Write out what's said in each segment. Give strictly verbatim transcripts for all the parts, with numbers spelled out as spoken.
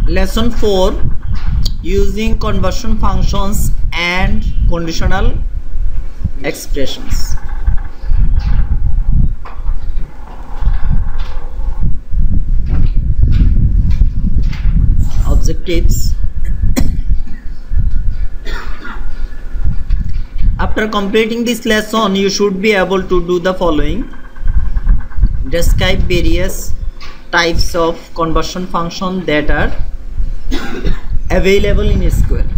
Lesson four, using conversion functions and conditional expressions. Objectives. After completing this lesson, you should be able to do the following. Describe various types of conversion functions that are available in S Q L.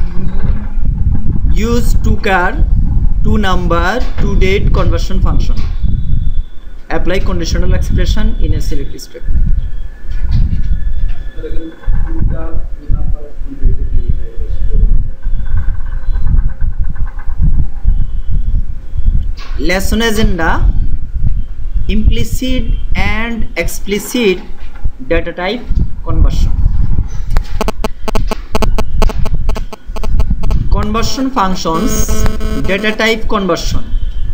Use toChar, toNumber, toDate conversion function. Apply conditional expression in a select statement. Lesson agenda: implicit and explicit data type conversion. Conversion functions, data type conversion.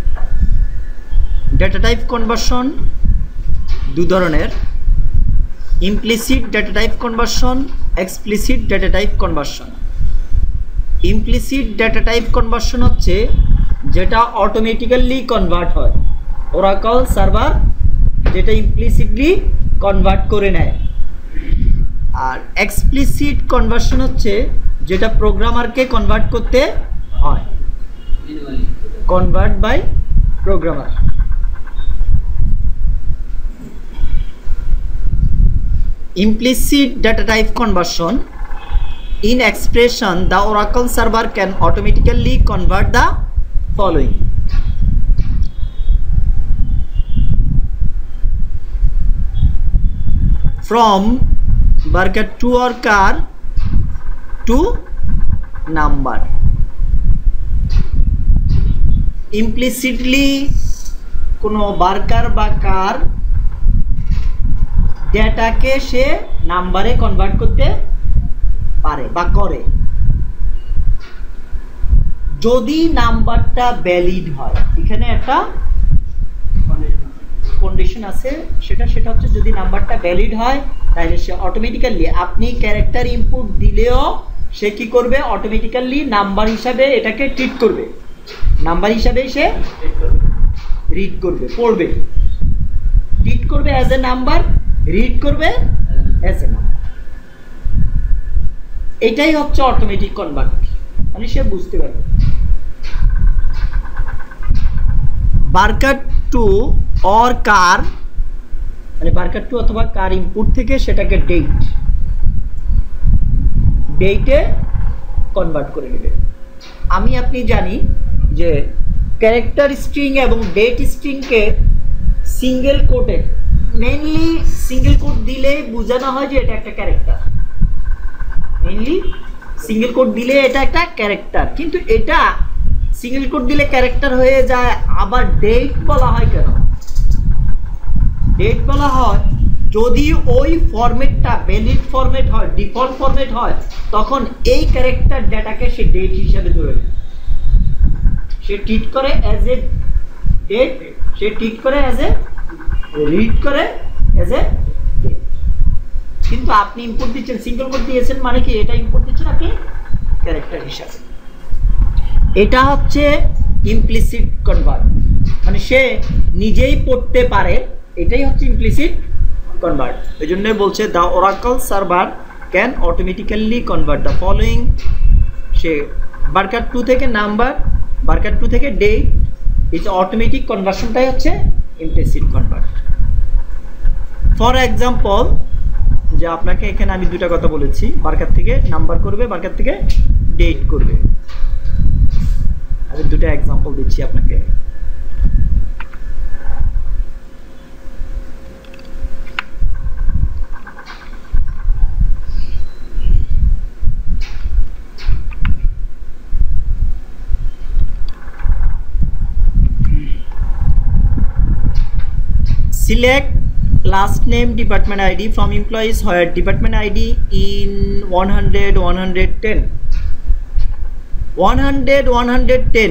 Data type conversion দু ধরনের, implicit data type conversion, explicit data type conversion. Implicit data type conversion হচ্ছে যেটা automatically convert হয়, Oracle server যেটা implicitly convert করে নেয়। আর explicit conversion হচ্ছে যেটা প্রোগ্রামারকে কনভার্ট করতে হয়, কনভার্ট বাই প্রোগ্রামার। Implicit data type conversion: in expression, the Oracle server can automatically convert the following. From bucket to or car to number. Implicitly কোনো varchar বা কার ডেটাকে সে নাম্বারে কনভার্ট করতে পারে বা করে যদি নাম্বারটা ভ্যালিড হয়। এখানে একটা কন্ডিশন আছে, সেটা সেটা হচ্ছে যদি নাম্বারটা ভ্যালিড হয় তাহলে সে অটোমেটিক্যালি, আপনি ক্যারেক্টার ইনপুট দিলেও সে কি করবে, অটোমেটিক্যালি নাম্বার হিসাবে এটাকে ট্রিট করবে, নাম্বার হিসাবে সে রিড করবে, পড়বে, ট্রিট করবে অ্যাজ এ নাম্বার, রিড করবে অ্যাজ এ নাম্বার। এটাই হচ্ছে অটোমেটিক কনভার্ট, মানে সে বুঝতে পারবে। বার্কার টু অর কার, মানে বার্কার টু অথবা কার ইনপুট থেকে সেটাকে ডেট ডেটে কনভার্ট করে নেবে। আমি আপনি জানি যে ক্যারেক্টার স্ট্রিং এবং ডেট স্ট্রিংকে single quote, mainly single quote দিলে বোঝানো হয় যে এটা একটা ক্যারেক্টার, মেইনলি সিঙ্গেল কোট দিলে এটা একটা ক্যারেক্টার, কিন্তু এটা সিঙ্গেল কোট দিলে ক্যারেক্টার হয়ে যায়। আবার ডেট বলা হয় কেন? ডেট বলা হয় যদি ওই ফরম্যাটটা ভ্যালিড ফরম্যাট হয়, ডিফল্ট ফরম্যাট হয়, তখন এই ক্যারেক্টার ডেটাকে সে ডেট হিসাবে ধরে নেয়, সে ট্রিট করে অ্যাজ এ ডেট, সে ট্রিট করে অ্যাজ এ রিড করে অ্যাজ এ ডেট। কিন্তু আপনি ইনপুট দিচ্ছেন, সিঙ্গেল কোট দিয়েছেন, মানে কি এটা ইনপুট দিচ্ছেন আপনি ক্যারেক্টার হিসাবে। এটা হচ্ছে ইমপ্লিসিট কনভার্ট, মানে সে নিজেই পড়তে পারে, এটাই হচ্ছে ইমপ্লিসিট কনভার্ট। এই জন্য বলছে the Oracle server can automatically convert the following. সে বার্কার টু থেকে নাম্বার, বার্কার টু থেকে ডেট, এই যে অটোমেটিক কনভার্সনটাই হচ্ছে ইমপ্লিসিট কনভার্ট। ফর এক্সাম্পল, যে আপনাকে এখানে আমি দুটা কথা বলেছি, বার্কার থেকে নাম্বার করবে, বার্কার থেকে ডেট করবে। আমি দুটো এক্সাম্পল দিচ্ছি আপনাকে। Select last name department I D from employees where department I D in one hundred, one hundred ten. one hundred, one hundred ten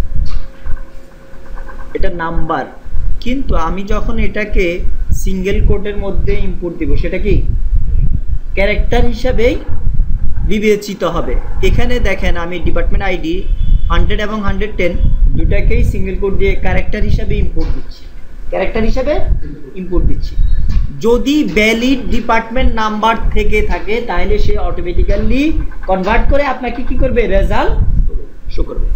এটা নাম্বার, কিন্তু আমি যখন এটাকে সিঙ্গেল কোটের মধ্যে ইনপুট দিব সেটা কি ক্যারেক্টার হিসাবেই বিবেচিত হবে। এখানে দেখেন আমি ডিপার্টমেন্ট আইডি হান্ড্রেড এবং হান্ড্রেড টেন দুটাকেই সিঙ্গেল কোড দিয়ে ক্যারেক্টার হিসাবে ইম্পোর্ট দিচ্ছি, ক্যারেক্টার হিসাবে ইম্পোর্ট দিচ্ছি। যদি ভ্যালিড ডিপার্টমেন্ট নাম্বার থেকে থাকে তাহলে সে অটোমেটিক্যালি কনভার্ট করে আপনাকে কি করবে, রেজাল্ট শো করবে।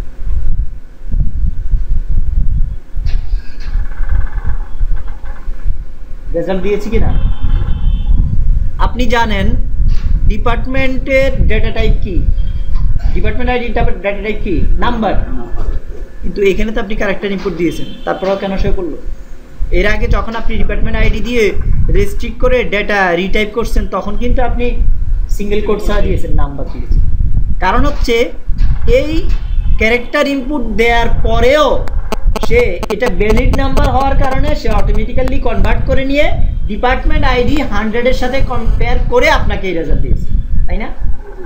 রেজাল্ট দিয়েছি কিনা? আপনি জানেন ডিপার্টমেন্টের ডেটা টাইপ কি, ডিপার্টমেন্ট আইডি ডেটা টাইপ কি, নাম্বার। কিন্তু এখানে তো আপনি ক্যারেক্টার ইনপুট দিয়েছেন, তারপরেও কেন শো করলো? এর আগে যখন আপনি ডিপার্টমেন্ট আইডি দিয়ে রেস্ট্রিক্ট করে ডেটা রিটাইপ করছেন তখন কিন্তু আপনি সিঙ্গেল কোড ছাড়া দিয়েছেন, নাম্বার দিয়েছেন। কারণ হচ্ছে এই ক্যারেক্টার ইনপুট দেওয়ার পরেও সে এটা ভ্যালিড নাম্বার হওয়ার কারণে সে অটোমেটিক্যালি কনভার্ট করে নিয়ে ডিপার্টমেন্ট আইডি হান্ড্রেডের সাথে কম্পেয়ার করে আপনাকে এই রেজাল্ট দিয়েছে, তাই না?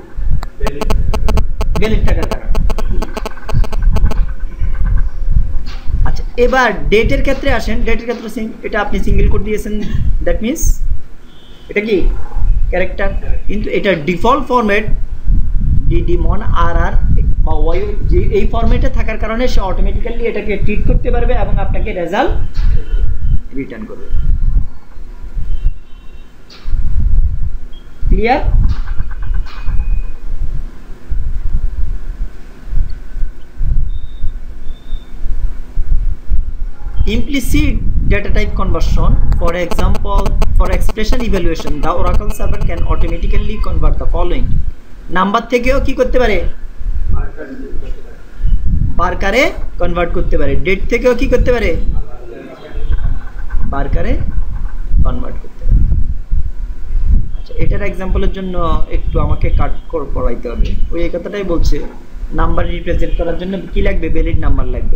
ভ্যালিড টাকার কারণে। আচ্ছা, এবার ডেটের ক্ষেত্রে আসেন। ডেটের ক্ষেত্রে এটা আপনি সিঙ্গেল কোড দিয়েছেন, দ্যাট মিনস এটা কি ক্যারেক্টার, কিন্তু এটা ডিফল্ট ফরম্যাট ডিডি মন আর আর বা ওয়াই যে এই ফরম্যাটে থাকার কারণে সে অটোমেটিক্যালি এটাকে ট্রিট করতে পারবে এবং আপনাকে রেজাল্ট রিটার্ন করবে। Clear? Implicit data type conversion, for example, for expression evaluation, the Oracle server can automatically convert the following. Number থেকেও কি করতে পারে, বারকারে কনভার্ট করতে পারে। ডেট থেকেও কি করতে পারে, বারকারে কনভার্ট করতে পারে। আচ্ছা, এটার এক্সাম্পলের জন্য একটু আমাকে কাট করে পড়াইতে হবে। ওই এই কথাটাই বলছে, নাম্বার রিপ্রেজেন্ট করার জন্য কি লাগবে, ভ্যালিড নাম্বার লাগবে।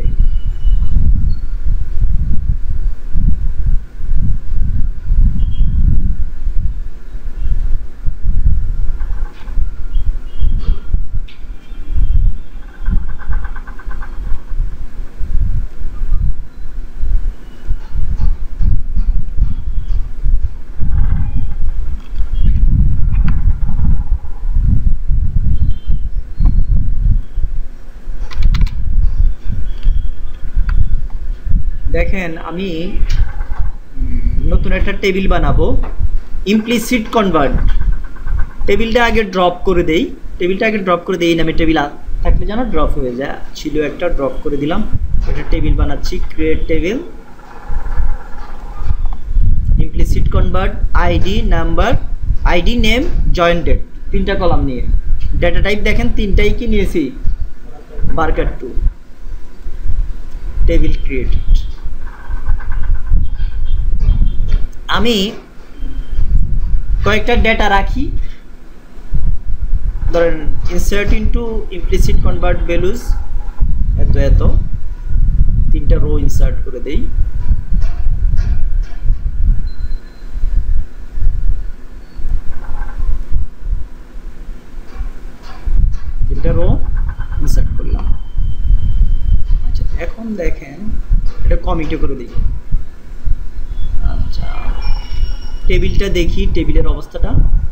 দেখেন আমি নতুন একটা টেবিল বানাবো, ইমপ্লিসিট কনভার্ট। টেবিলটা আগে ড্রপ করে দেই, টেবিলটা আগে ড্রপ করে দেই। এই নামে টেবিল থাকলে যেন ড্রপ হয়ে যায়, ছিল একটা, ড্রপ করে দিলাম। এটা টেবিল বানাচ্ছি, create table, implicit convert, ID number, ID name, joint date, তিনটা কলাম নিয়ে। ডেটা টাইপ দেখেন তিনটাই কি নিয়েছি, বারকার টু। Table created. আমি কয়েকটা ডেটা রাখি, ধরেন insert into implicit convert values এত এত, তিনটা রো ইনসার্ট করে দেই। তিনটা রো ইনসার্ট করলাম। আচ্ছা, এখন দেখেন এটা কমিটে করে দিই। আচ্ছা, টেবিলটা দেখি, টেবিলের অবস্থাটা।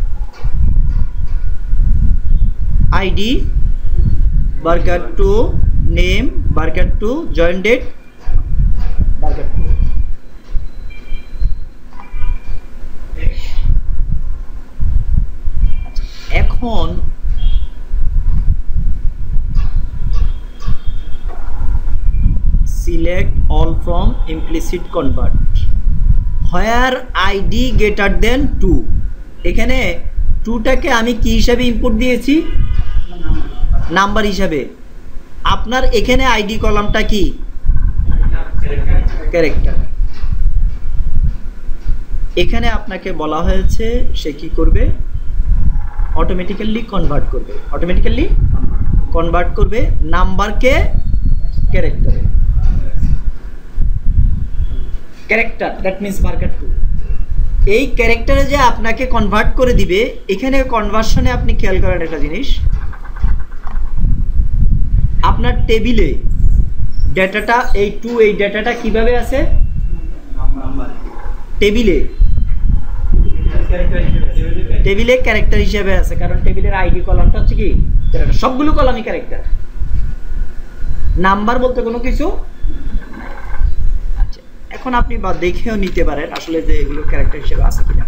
ID varchar two, name varchar two, joint date varchar two. এখন select all from implicit convert where id greater than two। এখানে টুটাকে আমি কি হিসাবে ইনপুট দিয়েছি, নাম্বার হিসাবে। আপনার এখানে আইডি কলামটা কি, ক্যারেক্টার। এখানে আপনাকে বলা হয়েছে সে কি করবে, অটোমেটিক্যালি কনভার্ট করবে, অটোমেটিক্যালি কনভার্ট করবে নাম্বারকে ক্যারেক্টারে। Character that means varchar two. এই ক্যারেক্টারে যে আপনাকে কনভার্ট করে দিবে, এখানে কনভার্সনে আপনি খেয়াল করেন একটা জিনিস, আপনার টেবিলে ডেটাটা এই টু, এই ডেটাটা কিভাবে আছে টেবিলে, টেবিলে ক্যারেক্টার হিসেবে আছে, কারণ টেবিলের আইডি কলামটা হচ্ছে কি ক্যারেক্টার, সবগুলো কলামই ক্যারেক্টার। নাম্বার বলতে কোনো কিছু। আচ্ছা, এখন আপনি বা দেখেও নিতে পারেন আসলে যে এগুলো ক্যারেক্টার হিসেবে আছে কিনা।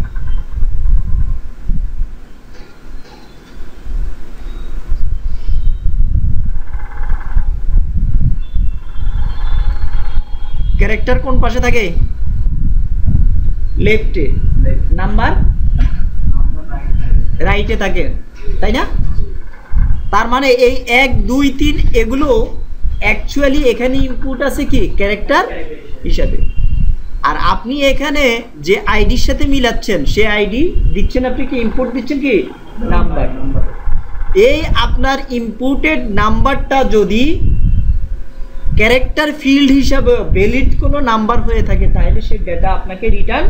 ক্যারেক্টার কোন পাশে থাকে? লেফটে। নাম্বার রাইটে থাকে, তাই না? তার মানে এই এক দুই তিন এগুলো অ্যাকচুয়ালি এখানে ইনপুট আছে কি ক্যারেক্টার হিসাবে, আর আপনি এখানে যে আইডির সাথে মিলাচ্ছেন সে আইডি দিচ্ছেন, আপনি কি ইনপুট দিচ্ছেন কি নাম্বার। এই আপনার ইনপুটেড নাম্বারটা যদি ক্যারেক্টার ফিল্ড হিসাবে ভ্যালিড কোনো নাম্বার হয়ে থাকে তাহলে সে ডেটা আপনাকে রিটার্ন,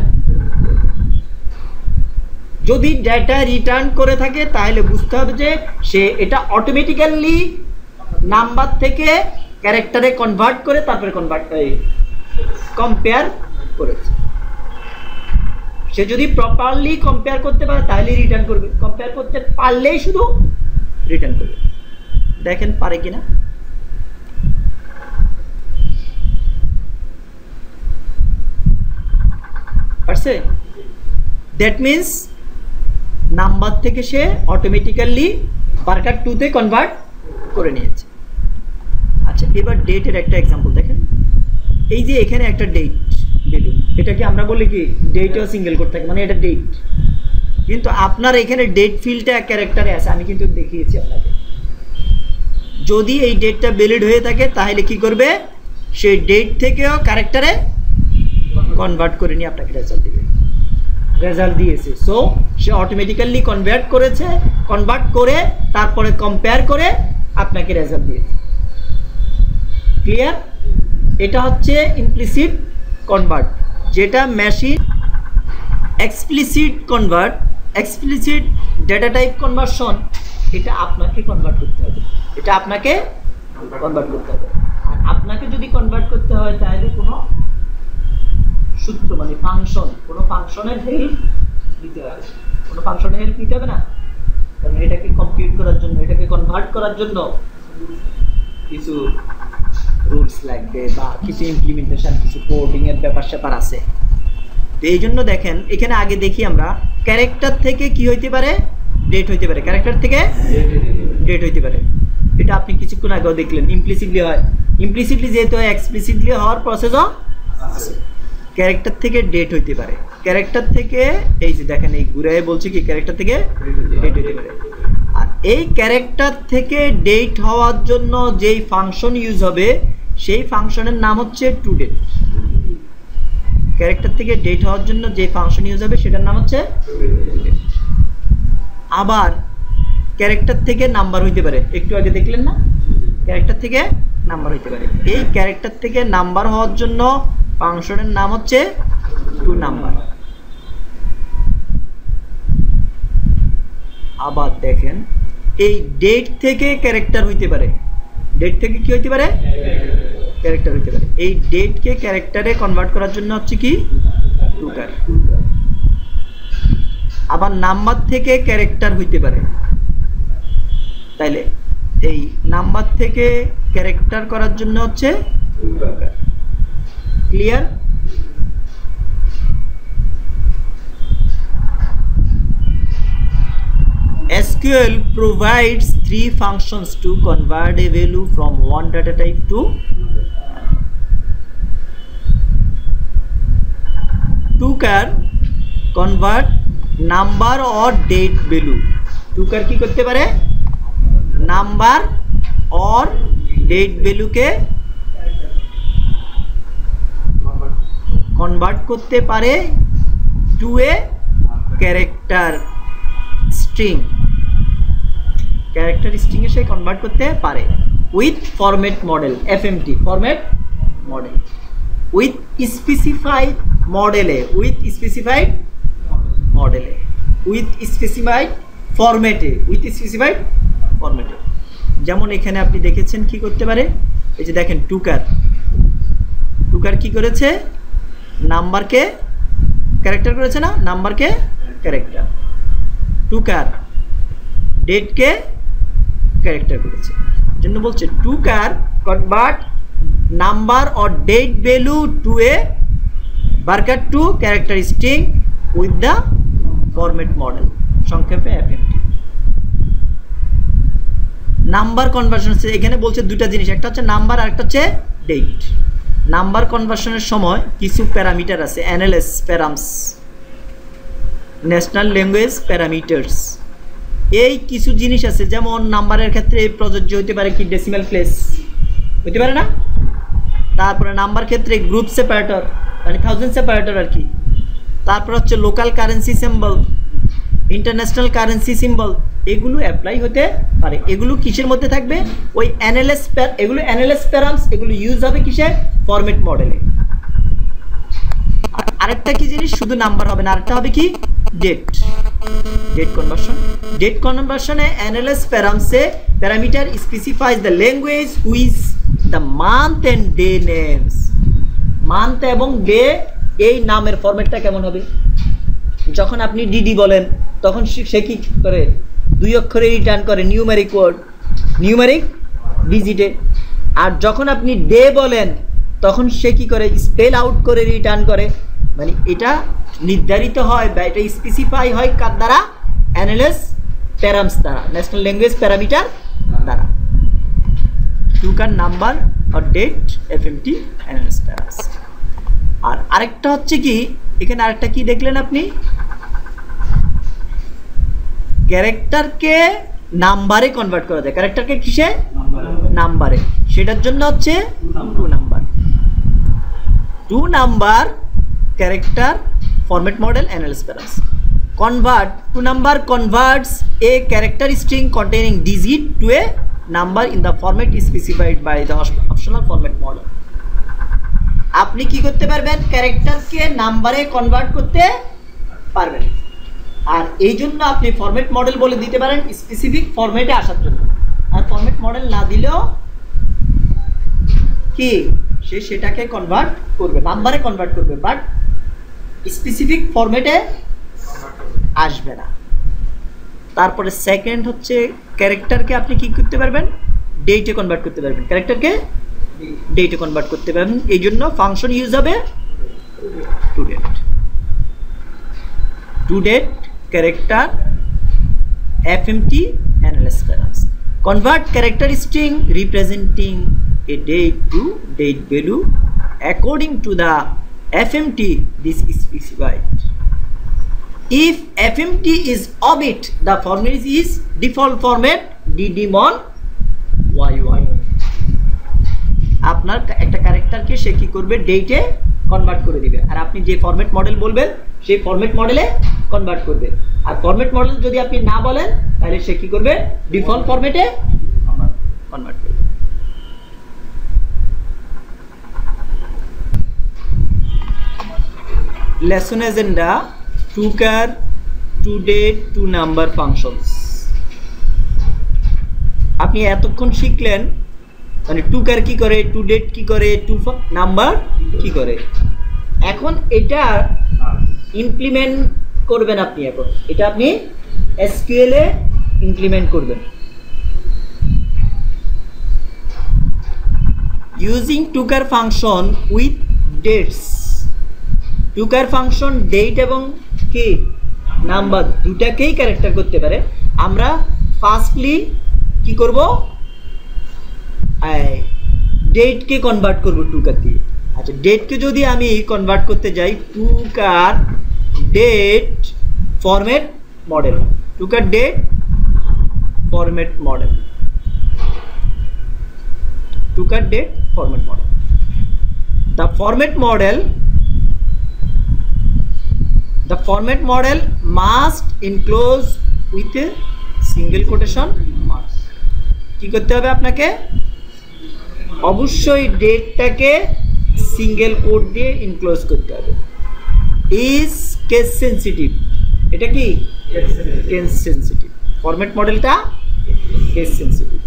যদি ডেটা রিটার্ন করে থাকে তাহলে বুঝতে হবে যে সে এটা অটোমেটিক্যালি নাম্বার থেকে ক্যারেক্টারে কনভার্ট করে তারপরে কনভার্ট কম্পেয়ার করেছে। সে যদি প্রপারলি কম্পেয়ার করতে পারে তাহলে রিটার্ন করবে, কম্পেয়ার করতে পারলেই শুধু রিটার্ন করবে। দেখেন পারে কিনা। পারছে? দ্যাট মিনস নাম্বার থেকে সে অটোমেটিক্যালি বার্কার টু তে কনভার্ট করে নিয়েছে। আচ্ছা, এবার ডেটের একটা এক্সাম্পল দেখেন। এই যে এখানে একটা ডেট ভ্যালু, এটা কি আমরা বলি কি ডেটও সিঙ্গেল করতে থাকে, মানে এটা ডেট, কিন্তু আপনার এখানে ডেট ফিল্ডটা ক্যারেক্টারে আছে, আমি কিন্তু দেখিয়েছি আপনাকে। যদি এই ডেটটা ভ্যালিড হয়ে থাকে তাহলে কি করবে, সে ডেট থেকেও ক্যারেক্টারে কনভার্ট করে নিয়ে আপনাকে রেজাল্ট দিবে। রেজাল্ট দিয়েছে, সো সে অটোমেটিক্যালি কনভার্ট করেছে, কনভার্ট করে তারপরে কম্পেয়ার করে আপনাকে রেজাল্ট দিয়েছে। ক্লিয়ার? এটা হচ্ছে ইমপ্লিসিট কনভার্ট, যেটা machine explicit convert, explicit data type conversion, এটা আপনাকে কনভার্ট করতে হবে, এটা আপনাকে কনভার্ট করতে হবে। আর আপনাকে যদি কনভার্ট করতে হয় তাহলে কোনো সূত্র মানে ফাংশন, কোনো ফাংশনের হেল্প নিতে হবে, কোনো ফাংশনের হেল্প নিতে হবে না, কারণ এটাকে কম্পিউট করার জন্য, এটাকে কনভার্ট করার জন্য কিছু রুলস লাগবে বা কিছু ইমপ্লিমেন্টেশন, কিছু কোডিং এর ব্যাপার স্যাপার আছে। তো এই জন্য দেখেন এখানে আগে দেখি আমরা ক্যারেক্টার থেকে কি হইতে পারে, ডেট হইতে পারে, ক্যারেক্টার থেকে ডেট হইতে পারে। এটা আপনি কিছুক্ষণ আগেও দেখলেন, ইমপ্লিসিটলি হয়, ইমপ্লিসিটলি যেহেতু হয় এক্সপ্লিসিটলি হওয়ার প্রসেসও আছে। ক্যারেক্টার থেকে ডেট হইতে পারে, ক্যারেক্টার থেকে এই যে দেখেন এই ঘুরায় বলছে কি ক্যারেক্টার থেকে ডেট হইতে পারে। আর এই ক্যারেক্টার থেকে ডেট হওয়ার জন্য যেই ফাংশন ইউজ হবে সেই ফাংশনের নাম হচ্ছে টু ডেট। ক্যারেক্টার থেকে ডেট হওয়ার জন্য যে ফাংশন ইউজ হবে সেটার নাম হচ্ছে টু ডেট। আবার ক্যারেক্টার থেকে নাম্বার হইতে পারে, একটু আগে দেখলেন না, ক্যারেক্টার থেকে নাম্বার হইতে পারে। এই ক্যারেক্টার থেকে নাম্বার হওয়ার জন্য ফাংশনের নাম হচ্ছে টু নাম্বার। আবার দেখেন এই ডেট থেকে ক্যারেক্টার হইতে পারে, ডেট থেকে কি হইতে পারে, ক্যারেক্টার হইতে পারে। এই ডেটকে ক্যারেক্টারে কনভার্ট করার জন্য হচ্ছে কি টুকার। আবার নাম্বার থেকে ক্যারেক্টার হইতে পারে, তাইলে এই নাম্বার থেকে ক্যারেক্টার করার জন্য হচ্ছে to char. Clear? S Q L provides three functions to convert a value from one data type to to char convert number or date value। To char কি করতে পারে, নাম্বার or date value কে কনভার্ট করতে পারে to a character string, character string এ সে convert করতে পারে with format model, FMT format model, with specified মডেলে, উইথ স্পেসিফাইড মডেলে, উইথ স্পেসিফাইড ফরম্যাটে, উইথ স্পেসিফাইড ফরম্যাটে। যেমন এখানে আপনি দেখেছেন কি করতে পারে, এই যে দেখেন টুকার, টুকার কি করেছে, নাম্বারকে ক্যারেক্টার করেছে না, নাম্বারকে ক্যারেক্টার, টুকার ডেটকে ক্যারেক্টার করেছে, জন্য বলছে to char convert number or date value to a varchar two character string with the format model, সংক্ষেপে এফএমটি। নাম্বার কনভার্সন এখানে বলছে দুটা জিনিস, একটা হচ্ছে নাম্বার আর একটা হচ্ছে ডেট। নাম্বার কনভার্সনের সময় কিছু প্যারামিটার আছে, NLS params, national language parameters, এই কিছু জিনিস আছে, যেমন নাম্বারের ক্ষেত্রে প্রযোজ্য হতে পারে কি ডেসিমাল প্লেস হতে পারে না, তারপরে নাম্বার ক্ষেত্রে গ্রুপ সেপারেটর মানে থাউজেন্ড সেপারেটর আর কি, তারপর হচ্ছে local currency symbol, international currency symbol, এগুলো অ্যাপ্লাই হতে পারে। এগুলো কিসের মধ্যে থাকবে, ওই এনএলএস, এগুলো এনএলএস প্যারামস, এগুলো ইউজ হবে কিসে, ফরম্যাট মডেলে। আরেকটা কি জিনিস, শুধু নাম্বার হবে না, আরেকটা হবে কি ডেট, ডেট কনভার্সন। ডেট কনভার্সনে এনএলএস প্যারামসে parameter specifies the language which the month and day names, month এবং ডে এই নামের ফরম্যাটটা কেমন হবে। যখন আপনি ডিডি বলেন তখন সে কি করে, দুই অক্ষরে রিটার্ন করে নিউমেরিক ওয়ার্ড, নিউমেরিক ডিজিটে। আর যখন আপনি ডে বলেন তখন সে কি করে, স্পেল আউট করে রিটার্ন করে। মানে এটা নির্ধারিত হয় বা এটা স্পেসিফাই হয় কার দ্বারা, এনএলএস প্যারামস দ্বারা, ন্যাশনাল ল্যাঙ্গুয়েজ প্যারামিটার দ্বারা। টুকার নাম্বার আর ডেট এফএমটি এনএলএস প্যারামস। আর আরেকটা হচ্ছে কি, এখানে আরেকটা কি দেখলেন আপনি, ক্যারেক্টারকে নাম্বারে কনভার্ট করা যায়, ক্যারেক্টারকে কিসে, নাম্বারে, সেটার জন্য হচ্ছে to number, to number character format model NLS params. Convert to number converts a character string containing digit to a number in the format specified by the optional format model। আপনি কি করতে পারবেন, ক্যারেক্টারকে নাম্বারে কনভার্ট করতে পারবেন, আর এই জন্য আপনি ফরম্যাট মডেল বলে দিতে পারেন স্পেসিফিক ফরম্যাটে আসার জন্য। আর ফরম্যাট মডেল না দিলেও কি সে সেটাকে কনভার্ট করবে, নাম্বারে কনভার্ট করবে, বাট স্পেসিফিক ফরম্যাটে আসবে না। তারপরে সেকেন্ড হচ্ছে ক্যারেক্টারকে আপনি কি করতে পারবেন, ডেটে কনভার্ট করতে পারবেন, ক্যারেক্টারকে ডেটে কনভার্ট করতে পারবেন, এই জন্য ফাংশন ইউজ হবে to date, to date character FMT NLS params. Convert character string representing a date to date value according to the F M T this is specified. If F M T is omit, the format is default format D D mon Y Y। আপনার একটা ক্যারেক্টারকে সে কি করবে, ডেটে convert করে দিবে, আর আপনি যে format model বলবেন সেই ফরম্যাট মডেলে কনভার্ট করবে। আর ফরম্যাট মডেল যদি আপনি না বলেন তাহলে সে কি করবে, ডিফল্ট ফরম্যাটে কনভার্ট করবে। Lesson agenda, tocar, to date, to number functions। আপনি এতক্ষণ শিখলেন মানে টুকার কি করে, টু ডেট কি করে, টু নাম্বার কি করে। এখন এটা ইমপ্লিমেন্ট করবেন আপনি, এখন এটা আপনি এসকিউএল এ ইমপ্লিমেন্ট করবেন। Using to char function with dates, to char function date এবং কি নাম্বার দুটাকেই ক্যারেক্টার করতে পারে। আমরা ফার্স্টলি কি করব, ডেটকে কনভার্ট করব টুকার দিয়ে। আচ্ছা, ডেটকে যদি আমি কনভার্ট করতে যাই, to char date format model, to char date format model, to char date format model. The format model The format model must enclose with a single quotation mark। কি করতে হবে আপনাকে, অবশ্যই ডেটটাকে সিঙ্গেল কোট দিয়ে ইনক্লোজ করতে হবে। ইজ কেস সেন্সিটিভ, এটা কি কেস সেন্সিটিভ, ফরম্যাট মডেলটা case sensitive.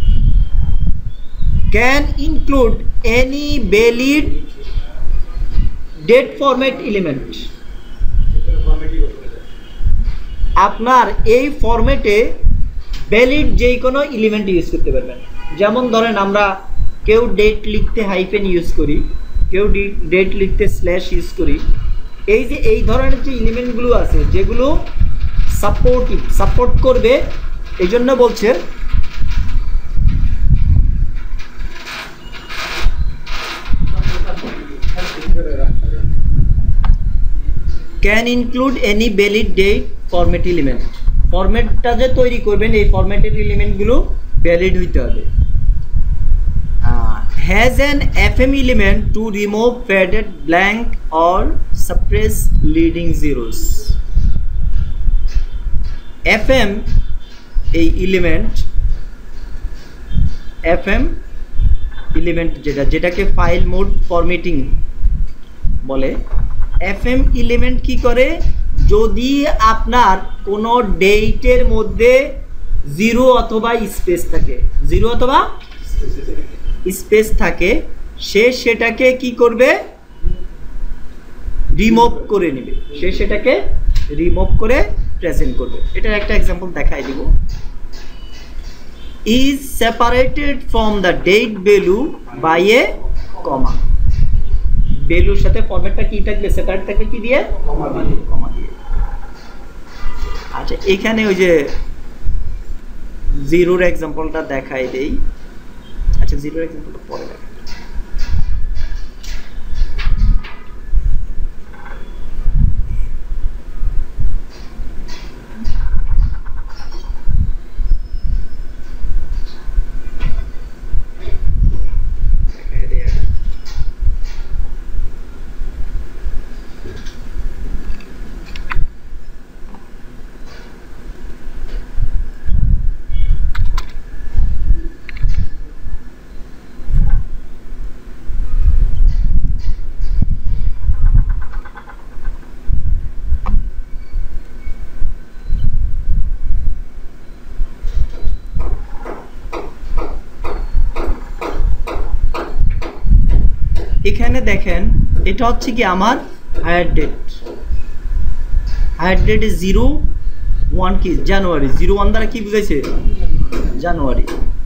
Can include any valid date format element. আপনার এই ফরম্যাটে ভ্যালিড যেই কোনো এলিমেন্ট ইউজ করতে পারবেন। যেমন ধরেন আমরা কেউ ডেট লিখতে হাইফেন ইউজ করি, কেউ ডেট লিখতে স্ল্যাশ ইউজ করি। এই যে এই ধরনের যে এলিমেন্টগুলো আছে যেগুলো সাপোর্টিভ সাপোর্ট করবে, এই জন্য বলছে can include any valid date format element. ফরম্যাটটা যে তৈরি করবেন এই ফরম্যাটের এলিমেন্টগুলো ভ্যালিড হইতে হবে। Has an FM element to remove padded blank or suppress leading zeros. FM এই এলিমেন্ট, এফএম এলিমেন্ট যেটা যেটাকে ফাইল মোড ফরম্যাটিং বলে, এফএম এলিমেন্ট কি করে, যদি আপনার কোনো ডেটের মধ্যে জিরো অথবা স্পেস থাকে, জিরো অথবা স্পেস থাকে, সে সেটাকে কি করবে, রিমুভ করে নেবে, সে সেটাকে রিমুভ করে প্রেজেন্ট করবে। এটার একটা এক্সাম্পল দেখাই দিব। Is separated from the date value by a comma. ভ্যালুর সাথে ফরম্যাটটা কি থাকবে, সেপারেট থাকবে কি দিয়ে, কমা দিয়ে, কমা দিয়ে। আচ্ছা এখানে ওই যে জিরোর এক্সাম্পলটা দেখাই দেই। আচ্ছা জিরোর এক্সাম্পলটা পরে দেখাই। এখানে দেখেন এটা হচ্ছে কি আমার hire date, hire date is zero one কি জানুয়ারি, জিরো ওয়ান দ্বারা কি বুঝাইছে, জানুয়ারি।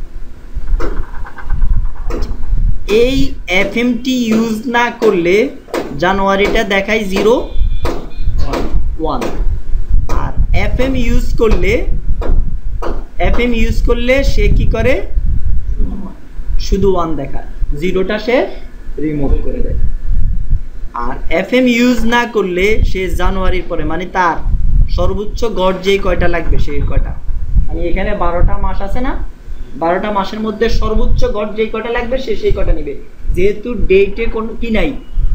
এই এফএমটি ইউজ না করলে জানুয়ারিটা দেখায় জিরো ওয়ান, আর এফএম ইউজ করলে এফএম ইউজ করলে সে কি করে, শুধু ওয়ান দেখায়, জিরোটা সে রিমুভ করে দেয়। আর এফএম ইউজ না করলে সে জানুয়ারির পরে মানে তার সর্বোচ্চ গড় যেই কয়টা লাগবে সেই কয়টা, মানে এখানে বারোটা মাস আছে না, বারোটা মাসের মধ্যে সর্বোচ্চ গড় যেই কয়টা লাগবে সে সেই কয়টা নিবে। যেহেতু ডেটে কোনো কি নাই,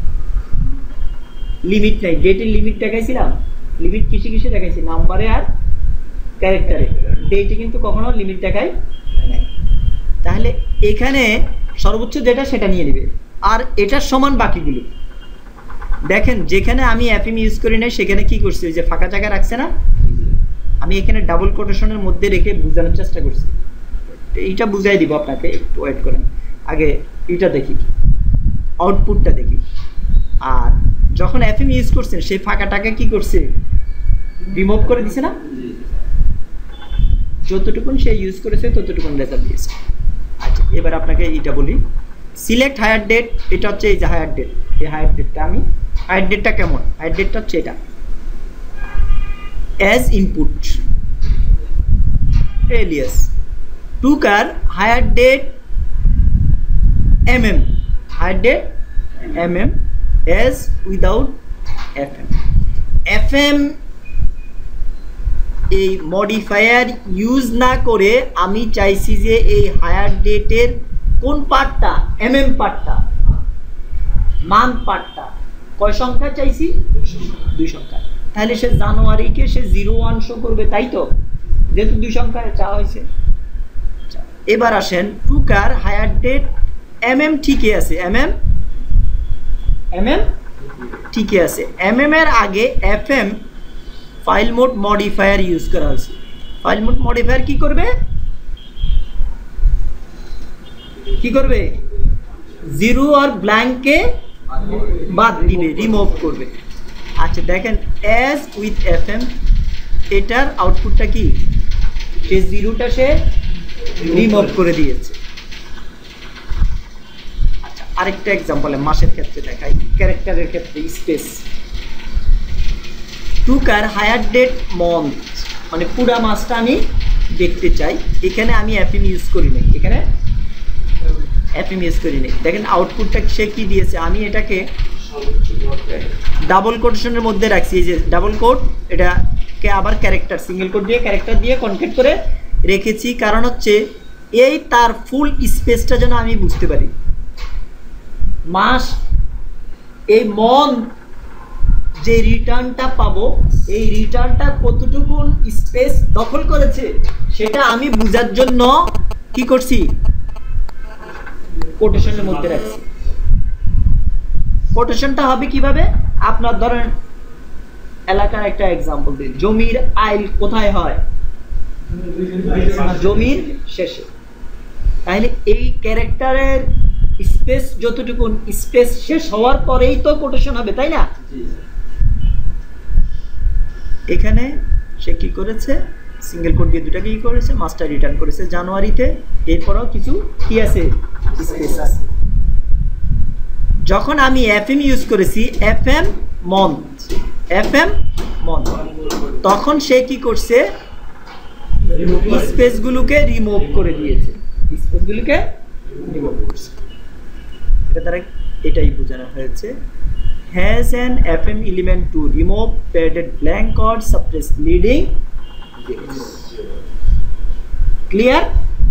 লিমিট নাই, ডেটের লিমিট দেখাইছিলাম, লিমিট কিসে কিসে দেখাইছি, নাম্বারে আর ক্যারেক্টারে, ডেটে কিন্তু কখনো লিমিট দেখাই নাই। তাহলে এখানে সর্বোচ্চ যেটা সেটা নিয়ে নেবে, আর এটার সমান বাকিগুলো। দেখেন যেখানে আমি এফএম ইউজ করি নাই সেখানে কি করছি, যে ফাঁকা জায়গা রাখছে না, আমি এখানে ডাবল কোটেশনের মধ্যে রেখে বোঝানোর চেষ্টা করছি। এইটা বুঝাই দিব আপনাকে, একটু ওয়েট করেন, আগে এটা দেখি, আউটপুটটা দেখি। আর যখন এফএম ইউজ করছেন সেই ফাঁকাটাকে কি করছে, রিমুভ করে দিছে না, যতটুকুন সে ইউজ করেছে ততটুকুন রেজাল্ট দিয়েছে। আচ্ছা এবার আপনাকে এইটা বলি, সিলেক্ট হায়ার ডেট, এটা হচ্ছে এই যে হায়ার ডেট, এই হায়ার ডেটটা আমি, হায়ার ডেটটা কেমন, হায়ার ডেটটা হচ্ছে এটা, as input alias to char hire date MM, hire date MM as without FM. FM এই মডিফায়ার ইউজ না করে আমি চাইছি যে এই হায়ার ডেটের কোন পার্টটা, এমএম পার্টটা, মান্থ পার্টটা কয় সংখ্যা চাইছি, দুই সংখ্যা। তাহলে সে জানুয়ারিকে সে জিরো ওয়ান শো করবে, তাই তো, যেহেতু দুই সংখ্যায় চাওয়া হয়েছে। এবার আসেন টুকার হায়ার ডেট এমএম ঠিকই আছে, এমএম এমএম ঠিকই আছে, এমএম এর আগে FM fill mode modifier use করা হয়েছে। ফাইল মোড মডিফায়ার কি করবে, কি করবে, জিরো আর ব্ল্যাঙ্ককে বাদ দিবে, রিমুভ করবে। আচ্ছা দেখেন অ্যাজ উইথ এফএম এটার আউটপুটটা কি, সে জিরোটা সে রিমুভ করে দিয়েছে। আচ্ছা, আরেকটা এক্সাম্পল মাসের ক্ষেত্রে দেখাই, ক্যারেক্টারের ক্ষেত্রে space. To char hire date month, মানে পুরা মাসটা আমি দেখতে চাই। এখানে আমি এফএম ইউজ করি নাই, এখানে এফএম ইউজ করি নাই। দেখেন আউটপুটটা সে কি দিয়েছে, আমি এটাকে ডাবল কোটেশনের মধ্যে রাখছি, এই যে ডাবল কোট, এটাকে আবার ক্যারেক্টার সিঙ্গেল কোট দিয়ে ক্যারেক্টার দিয়ে কনকেট করে রেখেছি, কারণ হচ্ছে এই তার ফুল স্পেসটা যেন আমি বুঝতে পারি। মাস, এই মন যে রিটার্নটা পাবো, এই রিটার্নটা কতটুকু স্পেস দখল করেছে সেটা আমি বোঝার জন্য কি করছি, কোটেশনের মধ্যে রাখছি। কোটেশনটা হবে কিভাবে, আপনার ধরেন এলাকার একটা এক্সাম্পল দিই, জমির আইল কোথায় হয়, জমির শেষে। তাহলে এই ক্যারেক্টারের স্পেস যতটুকু, স্পেস শেষ হওয়ার পরেই তো কোটেশন হবে, তাই না? এখানে সে কি করেছে, সিঙ্গেল কোড দিয়ে দুটাকে কি করেছে, মাস্টার রিটার্ন করেছে জানুয়ারিতে, এরপরও কিছু কি আছে, স্পেস আছে। যখন আমি এফএম ইউজ করেছি, এফএম মন্থ, এফএম মন্থ, তখন সে কি করছে, স্পেসগুলোকে রিমুভ করে দিয়েছে, স্পেসগুলোকে রিমুভ করছে। এটা দ্বারা এটাই বোঝানো হয়েছে, has an fm element to remove padded blank or suppress leading bits. Clear?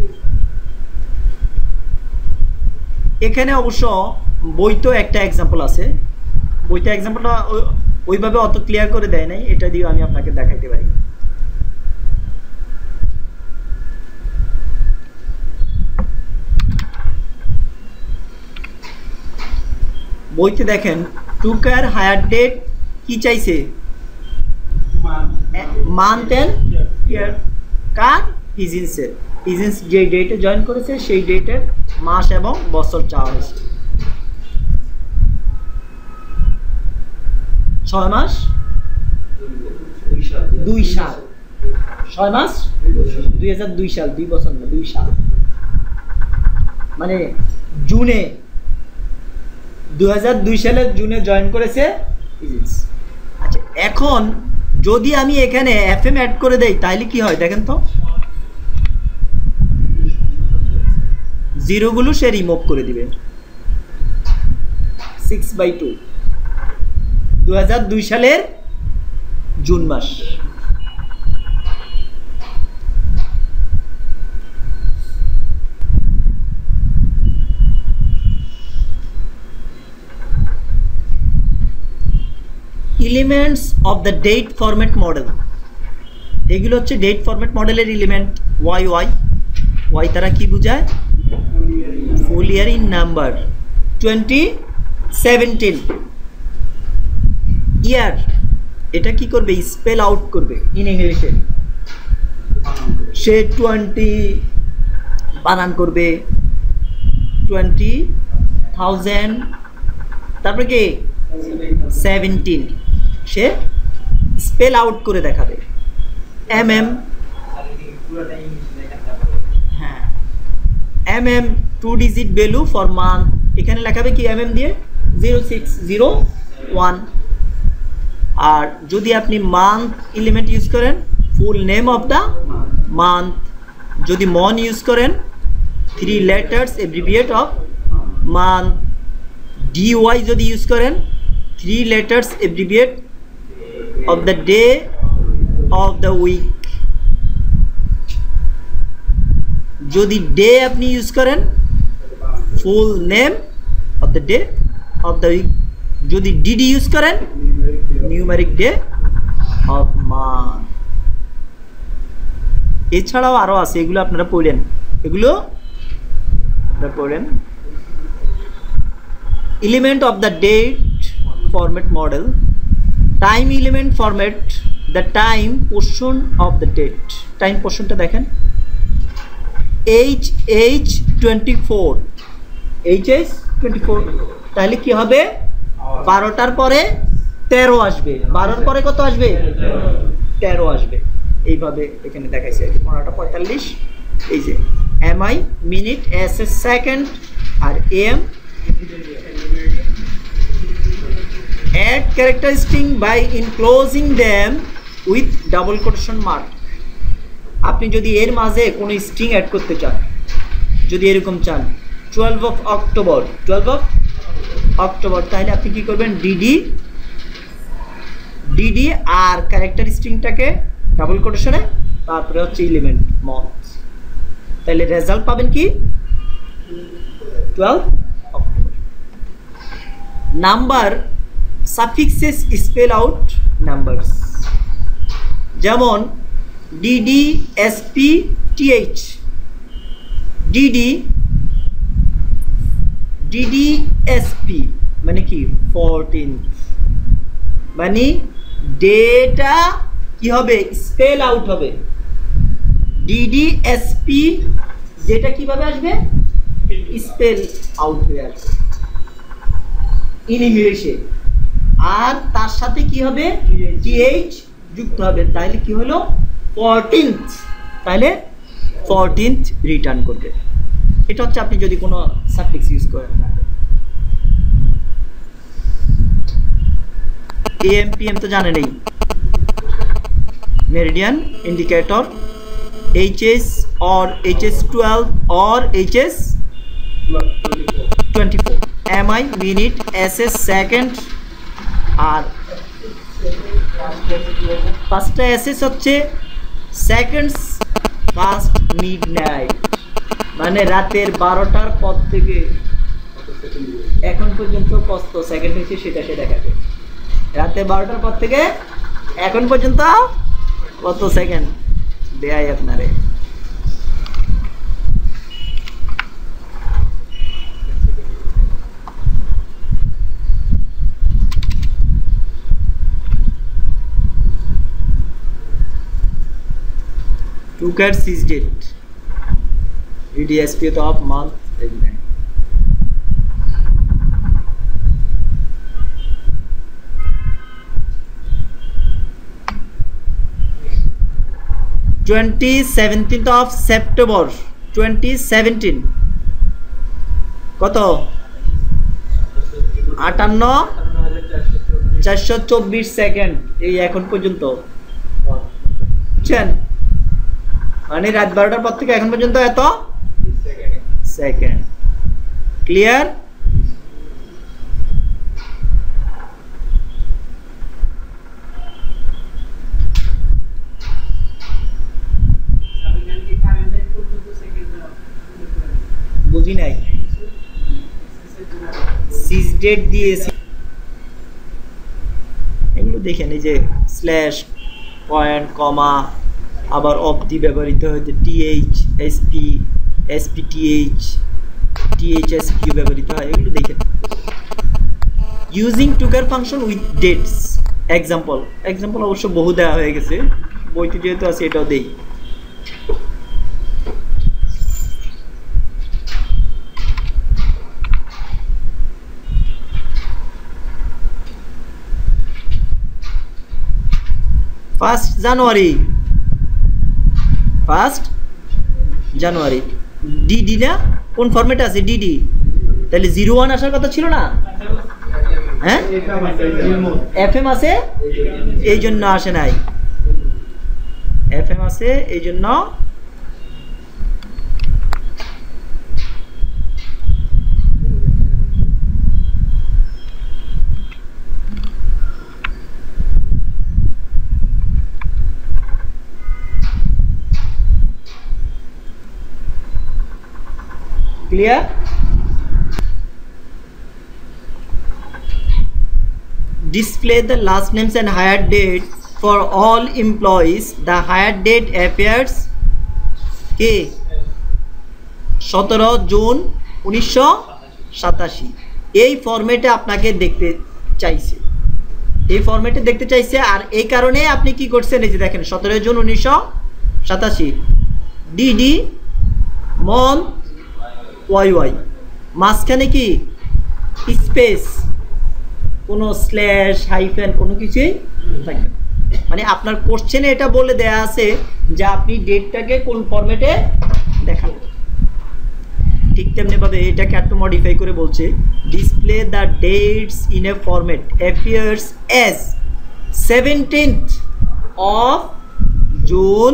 এখানে অবশ্য বইতো একটা এক্সাম্পল আছে, বইতে এক্সাম্পলটা ওইভাবে অত ক্লিয়ার করে দেয় নাই, এটা দিয়ে আমি আপনাকে দেখাইতে পারি। বইতে দেখেন টুকার হায়ার ডেট কি চাইছে, মান্থ এন্ড ইয়ার, কার, হিজিন্সের, হিজিন্স যে ডেটে জয়েন করেছে সেই ডেটের মাস এবং বছর চাওয়া হয়েছে। ছয় মাস দুই সাল, ছয় মাস দুই হাজার দুই সাল, দুই বছর না, দুই সাল, মানে জুনে দুই হাজার দুই সালে জুনে জয়েন করেছে। আচ্ছা, এখন যদি আমি এখানে এফএম অ্যাড করে দেই তাহলে কি হয় দেখেন তো, জিরোগুলো সে রিমুভ করে দিবে। সিক্স বাই টু দু হাজার দুই সালের জুন মাস। Elements of the date format model, এগুলো হচ্ছে ডেট ফরম্যাট মডেলের এলিমেন্ট। ওয়াই ওয়াই ওয়াই তারা কি বোঝায়, full year in number, twenty seventeen year, এটা কি করবে, স্পেল আউট করবে ইন ইংলিশে, সে টোয়েন্টি বানান করবে, টোয়েন্টি থাউজেন্ড, তারপরে কি সেভেন্টিন, সে স্পেল আউট করে দেখাবে। এম এম, হ্যাঁ M M two digit value for month, এখানে লেখাবে কি এম এম দিয়ে জিরো সিক্স জিরো ওয়ান। আর যদি আপনি মান্থ এলিমেন্ট ইউজ করেন, full name of the month. যদি মন ইউজ করেন, three letters abbreviate of month. DY যদি ইউজ করেন, three letters abbreviate of the day of the week। যদি ডে আপনি ইউজ করেন, full name of the day of the week. যদি DD use করেন, numeric day of month. এছাড়াও আরো আছে, এগুলো আপনারা পড়েন, এগুলো আপনারা পড়েন। Element of the date format model, time element format, the time portion of the date. Time পোর্শনটা দেখেন, H H twenty four, H H twenty four, তাহলে কি হবে, বারোটার পরে তেরো আসবে, বারোর পরে কত আসবে, তেরো আসবে। এইভাবে এখানে দেখাইছে পনেরোটা পঁয়তাল্লিশ এই যে MI minute S S second আর M add characteristic by enclosing them with double quotation mark আপনি যদি এর মাঝে কোনো স্ট্রিং অ্যাড করতে চান যদি এরকম চান twelve of October twelve of October তাহলে আপনি কি করবেন ডিডি ডিডি আর ক্যারেক্টার স্ট্রিংটাকে ডাবল কোটেশনে তারপরে হচ্ছে ইলেভেন মান্থ তাহলে রেজাল্ট পাবেন কি twelve October number suffixes spell out numbers যেমন DD SP TH DD DD SP মানে কি ফোরটিন্থ মানে ডেটা কি হবে স্পেল আউট হবে ডিডি এসপি ডেটা কিভাবে আসবে স্পেল আউট হয়ে আসবে ইন ইংলিশে আর তার সাথে কি হবে টিএইচ যুক্ত হবে তাহলে কি হলো ফোরটিন্থ তাহলে ফোরটিন্থ রিটার্ন করবে এটা হচ্ছে আপনি যদি কোনো সাফিক্স ইউজ করেন এএম পিএম তো জানেনই meridian indicator HS or H S twelve or H S twenty-four MI minute SS second আর পাঁচটা এসএস হচ্ছে সেকেন্ডস ফাস্ট মিডনাইট মানে রাতের বারোটার পর থেকে এখন পর্যন্ত কত সেকেন্ড হয়েছে সেটা সে দেখাবে রাতে বারোটার পর থেকে এখন পর্যন্ত কত সেকেন্ড দেয় আপনারে to get seize date D D S P of month twenty seventeenth of September twenty seventeen কত আটান্ন চারশো চব্বিশ সেকেন্ড এই এখন পর্যন্ত বুঝছেন মানে রাত বারোটার পর থেকে এখন পর্যন্ত এত সেকেন্ড ক্লিয়ার বুঝি নাই সিজ ডেট দিয়েছি এগুলো দেখেন এই যে স্ল্যাশ পয়েন্ট কমা আবার অবধি ব্যবহৃত হয়েছে টিএইচ এসপি এসপিটিএইচ টিএইচএসকিউ ব্যবহৃত হয় এগুলো দেখেন using together function with dates example example অবশ্য বহু দেওয়া হয়ে গেছে বইতে যেহেতু আছে এটাও দেই first January first January DD না কোন ফরম্যাটে আছে ডিডি তাহলে জিরো ওয়ান আসার কথা ছিল না হ্যাঁ এফএম আছে এই জন্য আসে নাই এফএম আছে এই জন্য clear display the last names and hire date for all employees the hire date appears কে সতেরো জুন উনিশশো সাতাশি এই ফরম্যাটে আপনাকে দেখতে চাইছে এই ফরম্যাটে দেখতে চাইছে আর এই কারণে আপনি কি করছেন এই যে দেখেন সতেরো জুন উনিশশো সাতাশি ডিডি মন ওয়াই ওয়াই মাঝখানে কি স্পেস কোনো স্ল্যাশ হাইফেন কোনো কিছুই থাকবে মানে আপনার কোশ্চেনে এটা বলে দেয়া আছে যে আপনি ডেটটাকে কোন ফরম্যাটে দেখাবেন। ঠিক তেমনিভাবে এটাকে একটু মডিফাই করে বলছে display the dates in a format appears as seventeenth of June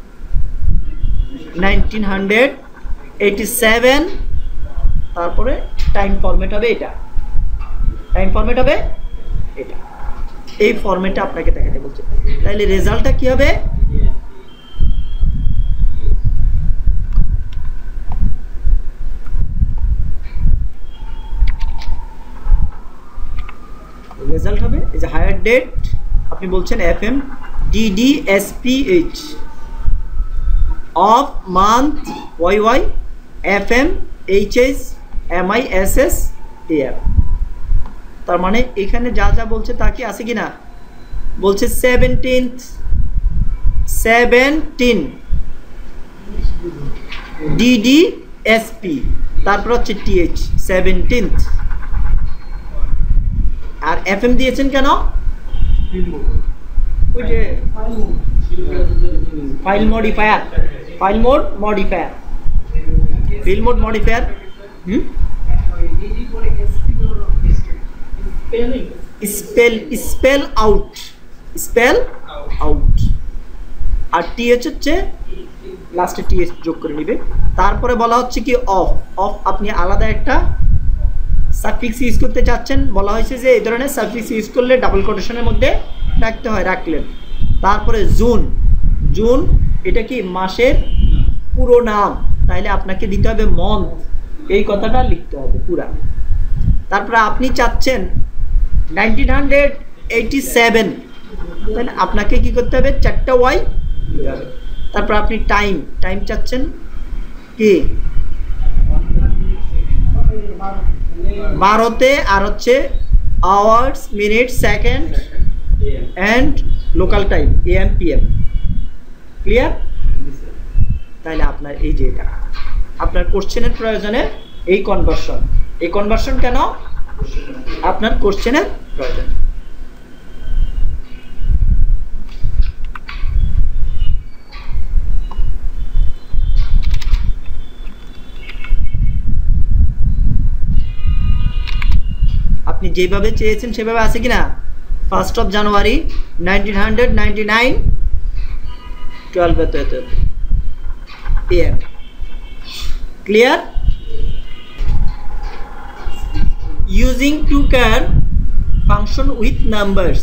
nineteen hundred eighty seven, তারপরে টাইম ফরম্যাট হবে এটা, টাইম ফরম্যাট হবে এটা, এই ফরম্যাটে আপনাকে দেখাতে বলছে। তাহলে রেজাল্টটা কি হবে? রেজাল্ট হবে এই যে হায়ার ডেট আপনি বলছেন F M D D S P H of month Y Y F M H H M I S S A F. তার মানে এখানে যা যা বলছে তা কি আছে কি না? বলছে seventeenth seventeen D D S P, তারপর হচ্ছে টি এইচ সেভেন্টিন্থ। আর এফ এম দিয়েছেন কেন? ওই যে fill modifier, fill mode modifier, fill mode modifier. হুম spell spell out, spell out. আর টিএইচ হচ্ছে লাস্টে টিএইচ যোগ করে নেবে। তারপরে বলা হচ্ছে কি অফ, অফ আপনি আলাদা একটা সাফিক্স ইউজ করতে চাচ্ছেন, বলা হয়েছে যে এই ধরনের সাফিক্স ইউজ করলে ডাবল কোটেশনের মধ্যে রাখতে হয়, রাখলেন। তারপরে জুন, জুন এটা কি মাসের পুরো নাম, তাইলে আপনাকে দিতে হবে মন্থ, এই কথাটা লিখতে হবে পুরা। তারপরে আপনি চাচ্ছেন নাইনটিন হান্ড্রেড এইটি সেভেন, তাহলে আপনাকে কি করতে হবে? চারটা ওয়াই দিতে হবে। তারপর আপনি টাইম, টাইম চাচ্ছেন কি ভারতে, আর হচ্ছে hours, minutes, seconds and local time A M P M. Clear? তাহলে আপনার এই যে এটা আপনার কোশ্চেনের প্রয়োজনে এই কনভার্সন, এই কনভার্সন কেন আপনার কোশ্চেনের প্রয়োজন। আপনি যেভাবে চেয়েছেন সেভাবে আছে কিনা? First of January nineteen hundred ninety nine twelve A M. Clear? using to care function with numbers,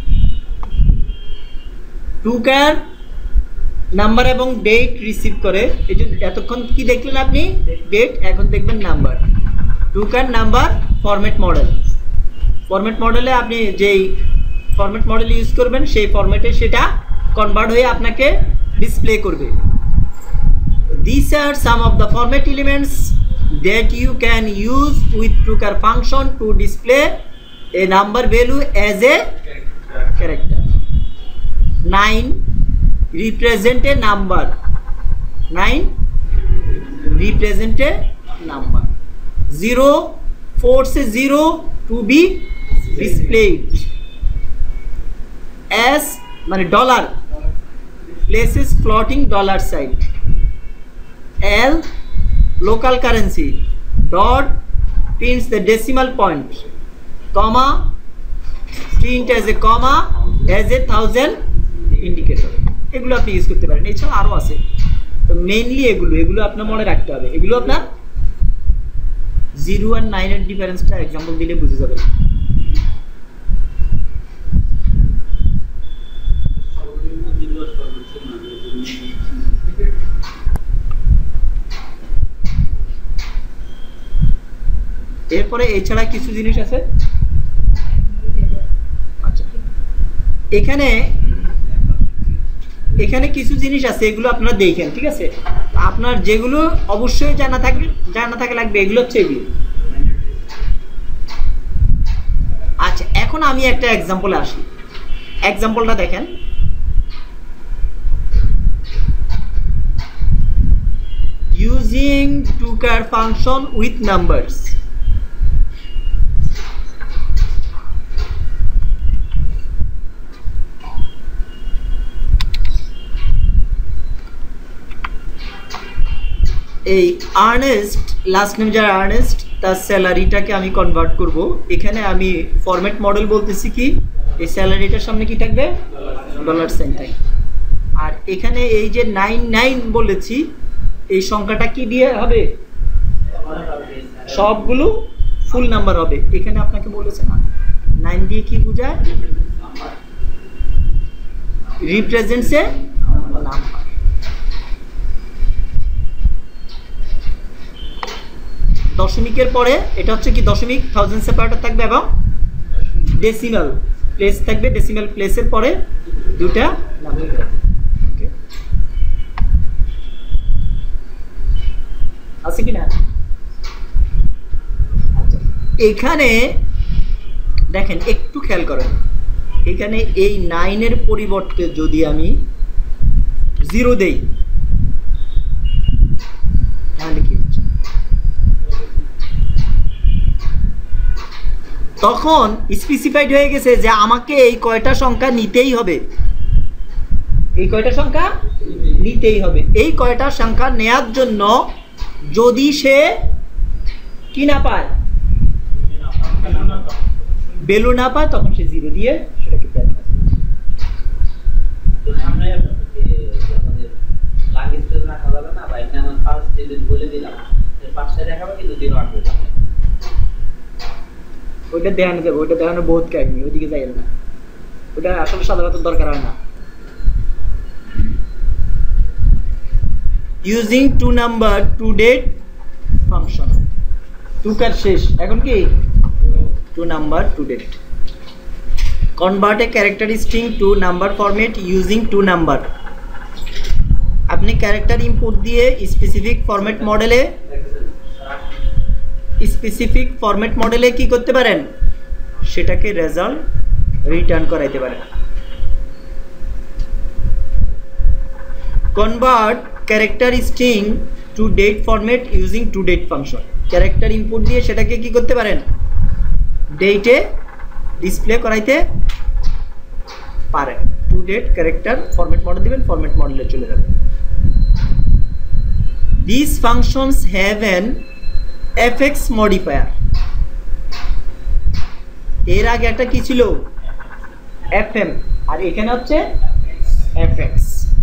to care number এবং ডেট রিসিভ করে। এই যে এতক্ষণ কি দেখলেন আপনি? ডেট, এখন দেখবেন number. To char number format model, format মডেলে আপনি যেই ফরম্যাট মডেল ইউজ করবেন সেই ফরম্যাটে সেটা কনভার্ট হয়ে আপনাকে ডিসপ্লে করবে। These are some of the format elements that you can use with TrueCar function to display a number value as a character. nine represent a number, nine represent a number. zero force a zero to be displayed as মানে dollar places floating dollar sign. L local currency dot pins the decimal point, comma print as a comma as a thousand indicator. এগুলো আপনি use করতে পারেন, এছাড়া আরও আছে। তো mainly এগুলো এগুলো আপনার মনে রাখতে হবে। এগুলো আপনার জিরো আর নাইনের ডিফারেন্সটা এক্সাম্পল দিলে বুঝে যাবেন। এরপরে এছাড়া কিছু জিনিস আছে। আচ্ছা, এখানে এখানে কিছু জিনিস আছে, এগুলো আপনারা দেখেন, ঠিক আছে? আপনার যেগুলো অবশ্যই জানা থাকে জানা থাকে লাগবে এগুলো হচ্ছে এগুলো। আচ্ছা, এখন আমি একটা এক্সাম্পলে আসি। এক্সাম্পলটা দেখেন। Using TrueCar function with numbers. এই আর্নেস্ট লাস্ট নেম যারা আর্নেস্ট তার স্যালারিটাকে আমি কনভার্ট করব। এখানে আমি ফরম্যাট মডেল বলতেছি কি এই স্যালারিটার সামনে কি থাকবে ডলার সাইন থাকবে। আর এখানে এই যে নাইন নাইন বলেছি এই সংখ্যাটা কি দিয়ে হবে সবগুলো ফুল নাম্বার হবে। এখানে আপনাকে বলেছে না নাইন দিয়ে কি বোঝায় রিপ্রেজেন্টস এ নাম্বার। দশমিকের পরে এটা হচ্ছে কি দশমিক থাউজেন্ড সেপারেটর থাকবে এবং ডেসিমাল প্লেস থাকবে। ডেসিমাল প্লেসের পরে দুটা নাম্বার। আছে কি না? এখানে দেখেন একটু খেয়াল করেন এখানে এই নাইনের পরিবর্তে যদি আমি জিরো দেই তাহলে কি হচ্ছে তখন স্পেসিফাইড হয়ে গেছে যে আমাকে এই কয়টা সংখ্যা নিতেই হবে এই কয়টা সংখ্যা নিতেই হবে। এই কয়টা সংখ্যা নেয়ার জন্য যদি সে কি না পায় ভ্যালু না পায় তখন সে জিরো দিয়ে সেটাকে প্যাড করে। সামনে আমাদের লাগেজ তো রাখা যাবে না ভাই আমি ফার্স্ট যে বলে দিলাম এর পাশে দেখাবো কিন্তু জিরো আসবে না ওইটা দেখানো যাবে ওইটা দেখানো বহুত কাহিনী ওইদিকে যাই না ওটা আসলে সাধারণত দরকার হয় না। Using to number to date function to char শেষ এখন কি to number to date convert a character string to number format using to number. আপনি ক্যারেক্টার ইনপুট দিয়ে স্পেসিফিক ফরম্যাট মডেলে স্পেসিফিক ফরম্যাট মডেলে কি করতে পারেন সেটাকে রেজাল্ট রিটার্ন করাইতে পারেন। Convert character string to date format using to date function. Character input দিয়ে সেটাকে কি করতে পারেন ডেটে ডিসপ্লে করাইতে পারেন। To date character format model দিবেন ফরম্যাট মডেলে চলে যাবে। This functions have an FX modifier. এর আগে একটা কি ছিল এফএম আর এখানে হচ্ছে FX.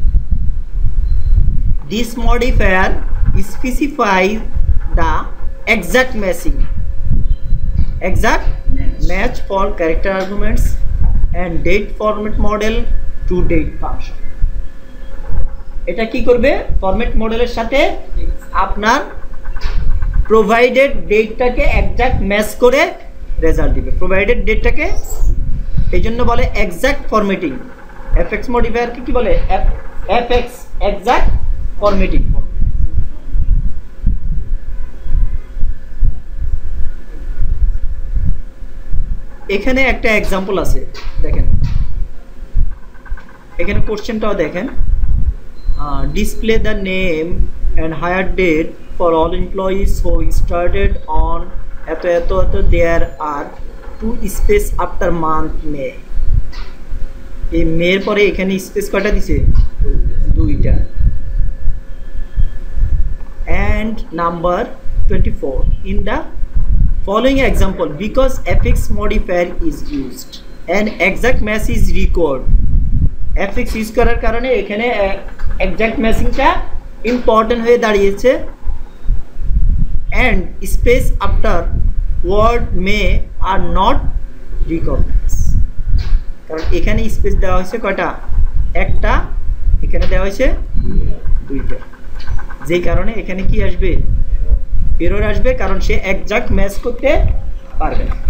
This modifier specifies the exact matching exact match for character arguments and date format model to date function. এটা কি করবে ফরম্যাট মডেলের সাথে আপনার প্রোভাইডেড ডেটটাকে এক্সাক্ট ম্যাচ করে রেজাল্ট দিবে। প্রোভাইডেড ডেটটাকে এই জন্য বলে এক্সাক্ট ফরম্যাটিং। এফএক্স মডিফায়ারকে কি বলে এফএক্স এক্সাক্ট ফরম্যাটিং। এখানে একটা এক্সাম্পল আছে দেখেন এখানে কোশ্চেনটাও দেখেন display the name and hire date for all employees who started on এত এত এত there are two space after month May. এই মের পরে এখানে স্পেস কয়টা দিছে দুইটা and number twenty-four in the following example because fx modifier is used and exact match is required। fx use করার কারণে এখানে exact matchingটা ইম্পর্টেন্ট হয়ে দাঁড়িয়েছে and space after word may are not recognized কারণ এখানে স্পেস দেওয়া হয়েছে কয়টা একটা এখানে দেওয়া হয়েছে দুইটা যেই কারণে এখানে কি আসবে এরর আসবে কারণ সে এক্সাক্ট ম্যাচ করতে পারবে না।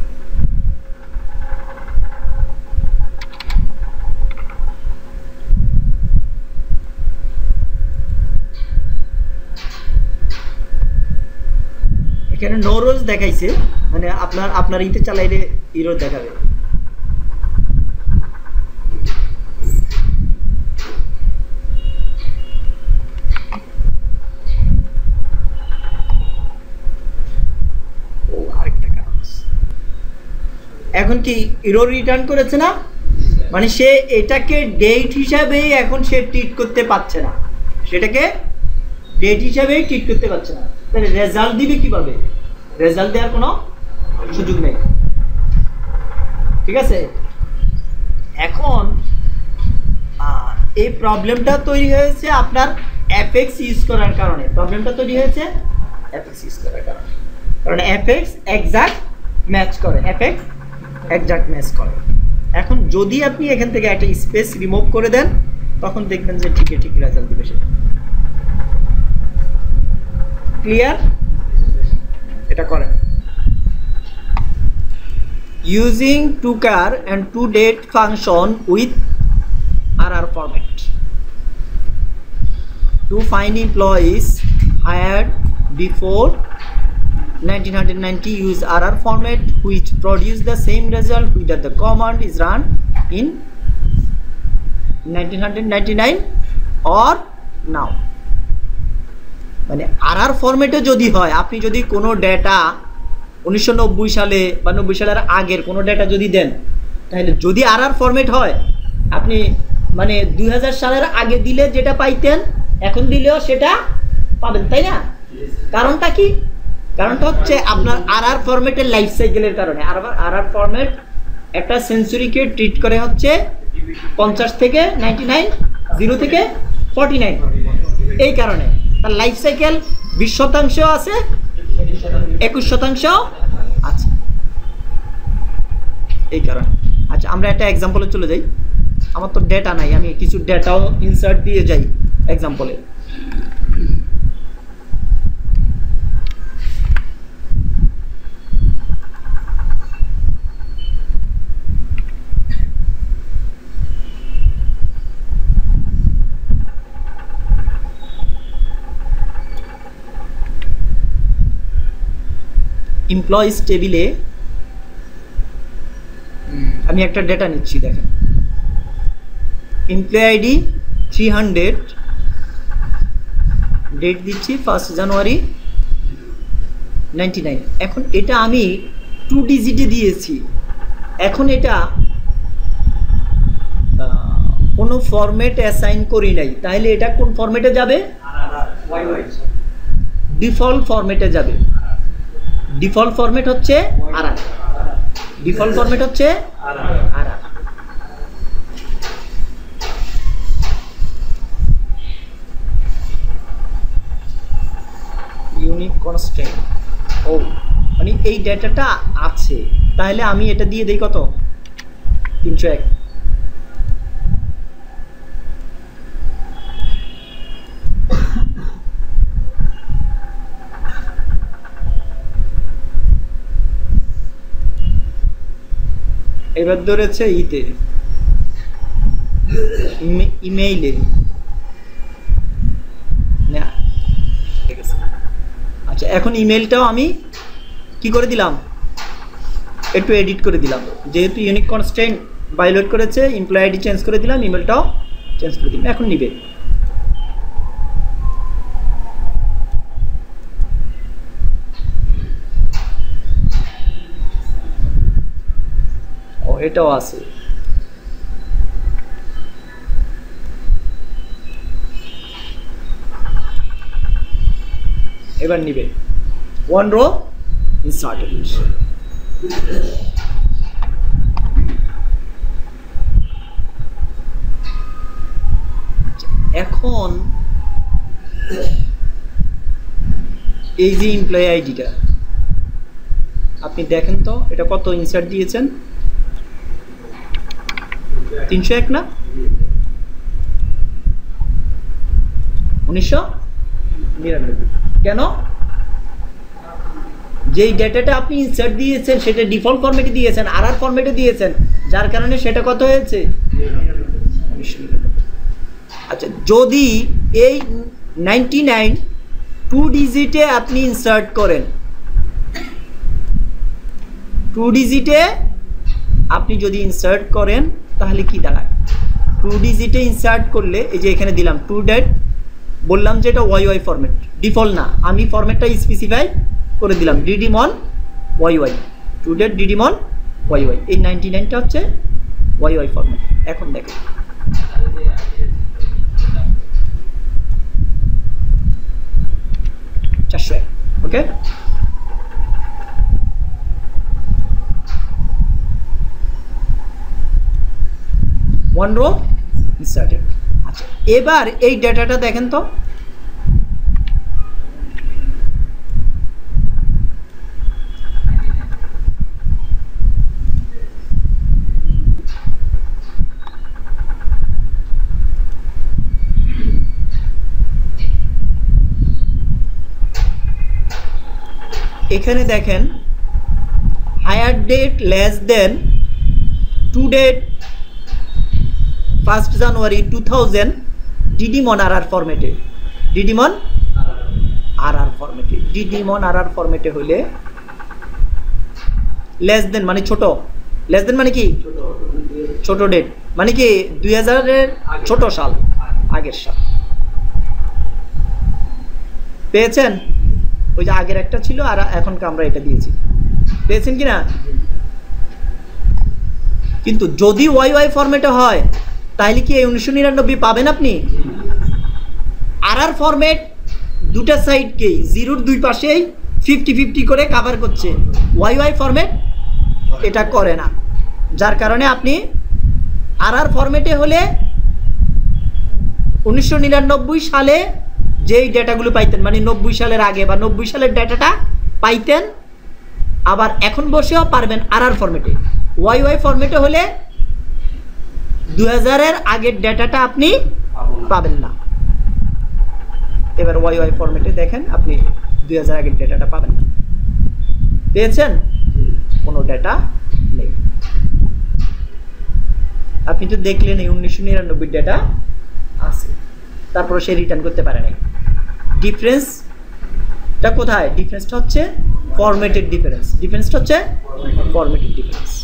এখানে নো রোজ দেখাইছে মানে আপনার আপনার ইতে চালাইলে এরর দেখাবে। এখন কি এরর রিটার্ন করেছে না মানে সে এটাকে ডেট হিসাবে এখন সে ট্রিট করতে পারছে না সেটাকে ডেট হিসাবেই ট্রিট করতে পারছে না, তাহলে রেজাল্ট দিবে কিভাবে? রেজাল্ট দেওয়ার কোনো সুযোগ নেই, ঠিক আছে? এখন এই প্রবলেমটা তৈরি হয়েছে আপনার এফএক্স ইউজ করার কারণে। প্রবলেমটা তৈরি হয়েছে এফএক্স ইউজ করার কারণে, কারণ এফএক্স এক্সাক্ট ম্যাচ করে, এফএক্স এক্সাক্ট ম্যাচ করে। এখন যদি আপনি এখান থেকে একটা স্পেস রিমুভ করে দেন, তখন দেখবেন যে ঠিকই ঠিক রেজাল্ট দিবে সেটা। ক্লিয়ার? এটা করেন। Using to char and to date function with R R format to find employees hired before nineteen ninety, use R R format which produce the same result whether the command is run in nineteen ninety-nine or now। মানে আর R ফরম্যাটে যদি হয়, আপনি যদি কোনো data উনিশশো নব্বই সালে বা নব্বই সালের আগের কোনো ডেটা যদি দেন, তাহলে যদি আর আর ফরম্যাট হয়, আপনি মানে দুই হাজার সালের আগে দিলে যেটা পাইতেন এখন দিলেও সেটা পাবেন, তাই না? কারণটা কি? কারণটা হচ্ছে আপনার আর আর ফরম্যাটের লাইফ সাইকেলের কারণে। আর আর আর ফরম্যাট একটা সেঞ্চুরিকে ট্রিট করে হচ্ছে পঞ্চাশ থেকে নাইনটি নাইন, জিরো থেকে ফর্টি নাইন, এই কারণে তার লাইফ সাইকেল বিশ শতাংশ আছে, একুশ শতাংশ আছে, এই কারণে। আচ্ছা, আমরা একটা এক্সাম্পলে চলে যাই। আমার তো ডেটা নাই, আমি কিছু ডেটাও ইনসার্ট দিয়ে যাই এক্সাম্পলে। এমপ্লয়িজ টেবিলে আমি একটা ডেটা নিচ্ছি, দেখেন employee ID three hundred, date দিচ্ছি ফার্স্ট জানুয়ারি নাইনটি নাইন। এখন এটা আমি টু ডিজিটে দিয়েছি, এখন এটা কোনো ফরম্যাট অ্যাসাইন করি নাই, তাহলে এটা কোন ফরম্যাটে যাবে? ডিফল্ট ফরম্যাটে যাবে। ডিফল্ট ফরম্যাট হচ্ছে আর আর, ডিফল্ট ফরম্যাট হচ্ছে আর আর। ইউনিক কনস্ট্যান্ট, ও মানে এই ডেটাটা আছে, তাহলে আমি এটা দিয়ে দেই কত? তিনশো এক। এবার ধরেছে ইতে ইমেইলে, না ঠিক আছে। আচ্ছা, এখন ইমেলটাও আমি কি করে দিলাম? একটু এডিট করে দিলাম, যেহেতু ইউনিক কনস্ট্যান্ট ভায়োলেট করেছে, এমপ্লয়ি আইডি চেঞ্জ করে দিলাম, ইমেলটাও চেঞ্জ করে দিলাম, এখন নিবে। ও, এটাও আছে। এবার নিবে ওয়ান রো ইনসার্টেড। এখন এই যে এমপ্লয়ি আইডিটা আপনি দেখেন তো, এটা কত ইনসার্ট দিয়েছেন? তিনশো এক না উনিশশো নিরানব্বই। কেন? যেই ডেটাটা আপনি ইনসার্ট দিয়েছেন সেটা ডিফল্ট ফরম্যাটে দিয়েছেন, আর আর ফরম্যাটে দিয়েছেন, যার কারণে সেটা কত হয়েছে? আচ্ছা, যদি এই নাইনটি নাইন টু ডিজিটে আপনি ইনসার্ট করেন, টু ডিজিটে আপনি যদি ইনসার্ট করেন তাহলে কি দাঁড়ায়? টু ডিজিটে ইনসার্ট করলে এই যে এখানে দিলাম টু ডেট, বললাম যে এটা ওয়াই ওয়াই ফরম্যাট, ডিফল্ট না, আমি ফরম্যাটটা স্পেসিফাই করে দিলাম DD MON Y Y, to date DD MON Y Y. এই নাইনটি নাইনটা হচ্ছে ওয়াই ওয়াই ফরম্যাট। এখন দেখেন ওকে, ওয়ান রো ইনসার্টেড। আচ্ছা, এবার এই ডেটাটা দেখেন তো, এখানে দেখেন hire date less than to date first January two thousand DD MON R R ফরম্যাটে, ডিডিমন আর আর ফরম্যাটে, ডিডিমন আর আর ফরম্যাটে হইলে লেস দেন মানে ছোট, লেস দেন মানে কি ছোট ডেট, মানে কি দুই হাজারের ছোট সাল, আগের সাল। পেয়েছেন? ওই যে আগের একটা ছিল আর এখনকার আমরা এটা দিয়েছি, পেয়েছেন কিনা? কিন্তু যদি ওয়াই ওয়াই ফরম্যাটে হয় তাহলে কি এই উনিশশো নিরানব্বই পাবেন আপনি? আর আর ফরম্যাট দুটা সাইডকেই জিরোর দুই পাশেই ফিফটি ফিফটি করে কাভার করছে, ওয়াই ওয়াই ফরম্যাট এটা করে না। যার কারণে আপনি আর আর ফরম্যাটে হলে উনিশশো নিরানব্বই সালে যেই ডেটাগুলো পাইতেন, মানে নব্বই সালের আগে বা নব্বই সালের ডেটাটা পাইতেন, আবার এখন বসেও পারবেন আর আর ফরম্যাটে। ওয়াই ওয়াই ফরম্যাটে হলে দুই হাজারের আগের ডেটাটা আপনি পাবেন না। এবার ওয়াই ওয়াই ফরম্যাটে দেখেন আপনি দুই হাজার আগের ডেটাটা পাবেন না। পেয়েছেন? কোনো ডেটা নেই। আপনি তো দেখলেন এই উনিশশো নিরানব্বই ডেটা আছে, তারপরে সে রিটার্ন করতে পারে নাই। ডিফারেন্সটা কোথায়? ডিফারেন্সটা হচ্ছে ফরম্যাটের ডিফারেন্স, ডিফারেন্সটা হচ্ছে ফরম্যাটের ডিফারেন্স।